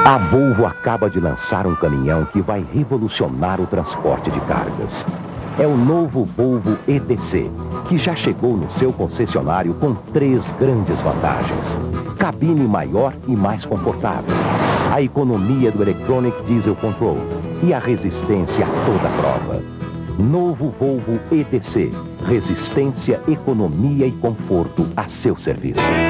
A Volvo acaba de lançar um caminhão que vai revolucionar o transporte de cargas. É o novo Volvo ETC, que já chegou no seu concessionário com 3 grandes vantagens. Cabine maior e mais confortável, a economia do Electronic Diesel Control e a resistência a toda prova. Novo Volvo ETC, resistência, economia e conforto a seu serviço.